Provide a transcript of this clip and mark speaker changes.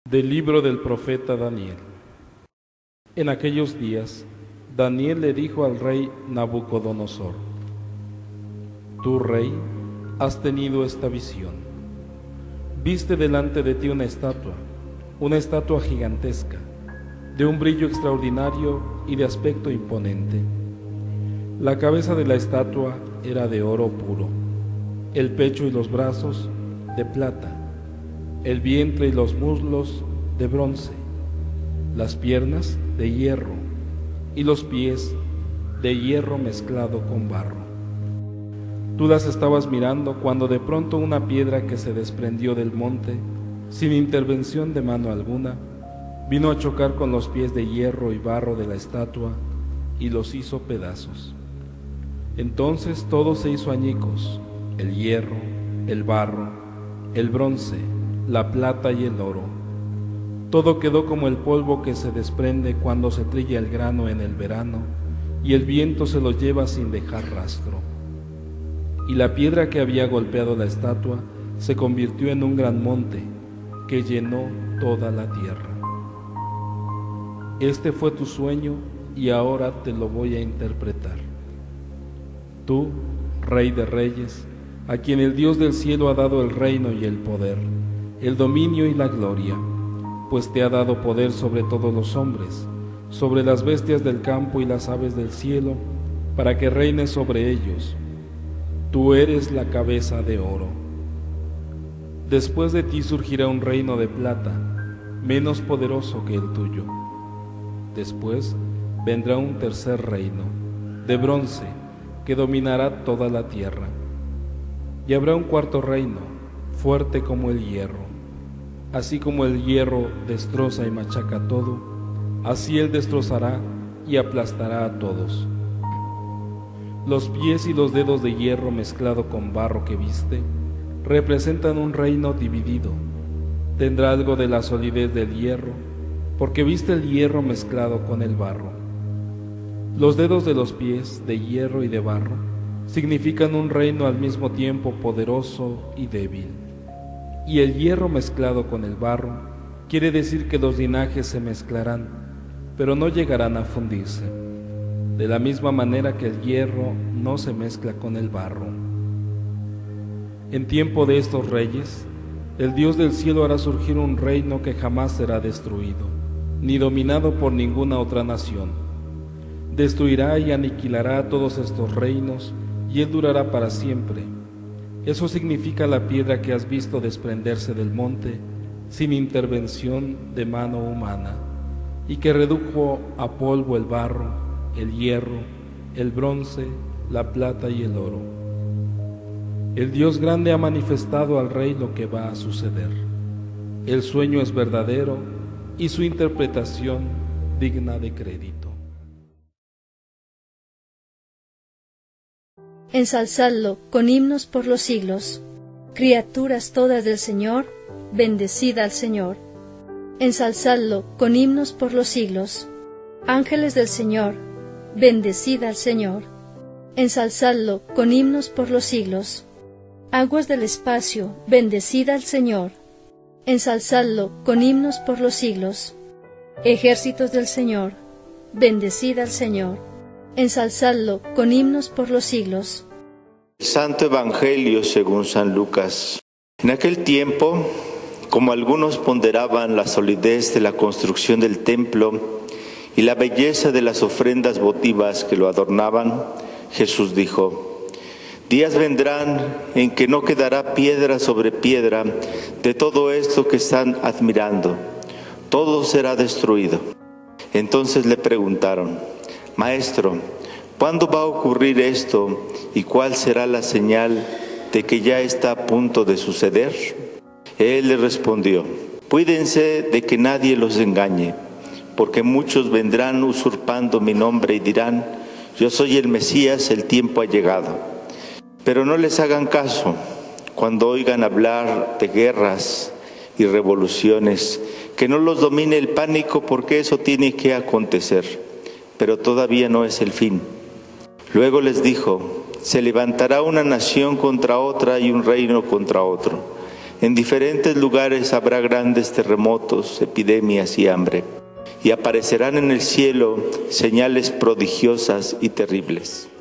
Speaker 1: Del libro del profeta Daniel. En aquellos días, Daniel le dijo al rey Nabucodonosor: Tú, rey, has tenido esta visión. Viste delante de ti una estatua gigantesca, de un brillo extraordinario y de aspecto imponente. La cabeza de la estatua era de oro puro, el pecho y los brazos de plata, el vientre y los muslos de bronce, las piernas de hierro y los pies de hierro mezclado con barro. Tú las estabas mirando cuando de pronto una piedra que se desprendió del monte, sin intervención de mano alguna, vino a chocar con los pies de hierro y barro de la estatua y los hizo pedazos. Entonces todo se hizo añicos: el hierro, el barro, el bronce, la plata y el oro. Todo quedó como el polvo que se desprende cuando se trilla el grano en el verano y el viento se lo lleva sin dejar rastro. Y la piedra que había golpeado la estatua se convirtió en un gran monte que llenó toda la tierra. Este fue tu sueño y ahora te lo voy a interpretar. Tú, Rey de Reyes, a quien el Dios del cielo ha dado el reino y el poder, el dominio y la gloria, pues te ha dado poder sobre todos los hombres, sobre las bestias del campo y las aves del cielo, para que reines sobre ellos. Tú eres la cabeza de oro. Después de ti surgirá un reino de plata, menos poderoso que el tuyo. Después vendrá un tercer reino, de bronce, que dominará toda la tierra. Y habrá un cuarto reino, fuerte como el hierro. Así como el hierro destroza y machaca todo, así él destrozará y aplastará a todos. Los pies y los dedos de hierro mezclado con barro que viste representan un reino dividido. Tendrá algo de la solidez del hierro, porque viste el hierro mezclado con el barro. Los dedos de los pies, de hierro y de barro, significan un reino al mismo tiempo poderoso y débil. Y el hierro mezclado con el barro quiere decir que los linajes se mezclarán, pero no llegarán a fundirse, de la misma manera que el hierro no se mezcla con el barro. En tiempo de estos reyes, el Dios del cielo hará surgir un reino que jamás será destruido, ni dominado por ninguna otra nación. Destruirá y aniquilará a todos estos reinos, y él durará para siempre. Eso significa la piedra que has visto desprenderse del monte sin intervención de mano humana, y que redujo a polvo el barro, el hierro, el bronce, la plata y el oro. El Dios grande ha manifestado al rey lo que va a suceder. El sueño es verdadero y su interpretación digna de crédito.
Speaker 2: Ensalzadlo con himnos por los siglos. Criaturas todas del Señor, bendecid al Señor. Ensalzadlo con himnos por los siglos. Ángeles del Señor, bendecid al Señor. Ensalzadlo con himnos por los siglos. Aguas del espacio, bendecid al Señor. Ensalzadlo con himnos por los siglos. Ejércitos del Señor, bendecid al Señor. Ensalzadlo con himnos por los siglos.
Speaker 3: El Santo Evangelio según San Lucas. En aquel tiempo, como algunos ponderaban la solidez de la construcción del templo y la belleza de las ofrendas votivas que lo adornaban, Jesús dijo: días vendrán en que no quedará piedra sobre piedra de todo esto que están admirando. Todo será destruido. Entonces le preguntaron: Maestro, ¿cuándo va a ocurrir esto y cuál será la señal de que ya está a punto de suceder? Él le respondió: cuídense de que nadie los engañe, porque muchos vendrán usurpando mi nombre y dirán: yo soy el Mesías, el tiempo ha llegado. Pero no les hagan caso cuando oigan hablar de guerras y revoluciones, que no los domine el pánico, porque eso tiene que acontecer, pero todavía no es el fin. Luego les dijo: se levantará una nación contra otra y un reino contra otro. En diferentes lugares habrá grandes terremotos, epidemias y hambre, y aparecerán en el cielo señales prodigiosas y terribles.